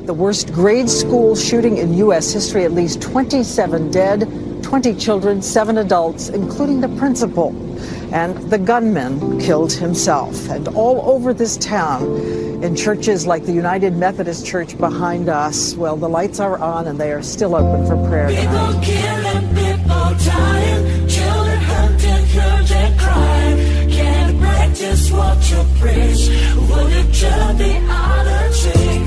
The worst grade school shooting in U.S. history, at least 27 dead, 20 children, 7 adults, including the principal. And the gunman killed himself. And all over this town, in churches like the United Methodist Church behind us, well, the lights are on and they are still open for prayer tonight. People killing, people dying, children hurting, children crying. Can't practice what you preach. Will you judge the other cheek?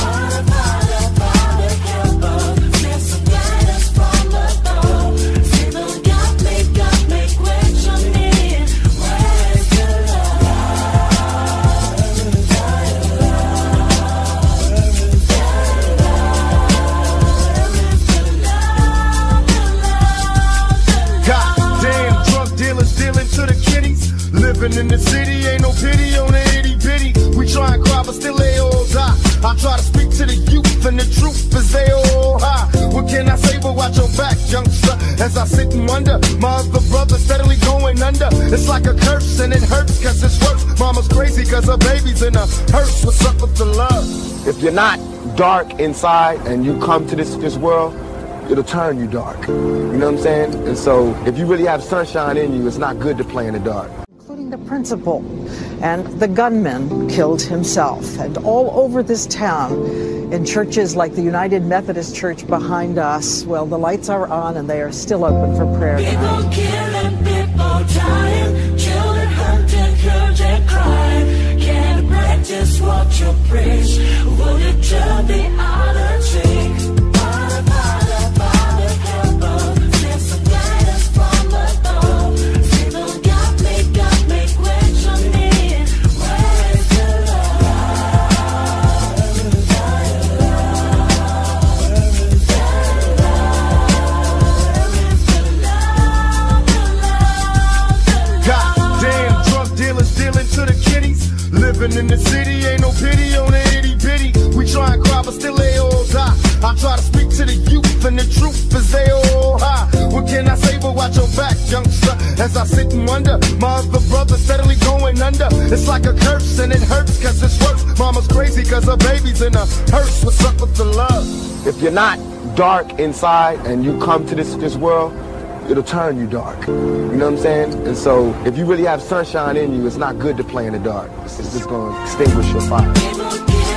Living in the city, ain't no pity on the itty bitty. We try and cry, but still they all die. I try to speak to the youth, and the truth is they all high. What can I say but watch your back, youngster? As I sit and wonder, my other brother steadily going under. It's like a curse, and it hurts cause it's worse. Mama's crazy cause her baby's in a hearse. What's up with the love? If you're not dark inside and you come to this world, it'll turn you dark. You know what I'm saying? And so if you really have sunshine in you, it's not good to play in the dark. Including the principal. And the gunman killed himself. And all over this town, in churches like the United Methodist Church behind us, well, the lights are on and they are still open for prayer tonight. People killing, people dying, children hurting, children crying. Can't practice what you preach. Will you judge the other cheek? Living in the city, ain't no pity on the itty bitty. We try and cry, but still they all die. I try to speak to the youth, and the truth is they all high. What can I say but watch your back, youngster? As I sit and wonder, my other brother steadily going under. It's like a curse, and it hurts cause it's worse. Mama's crazy cause her baby's in a hearse. What's up with the love? If you're not dark inside and you come to this world, it'll turn you dark. You know what I'm saying? And so if you really have sunshine in you, it's not good to play in the dark. It's just going to extinguish your fire.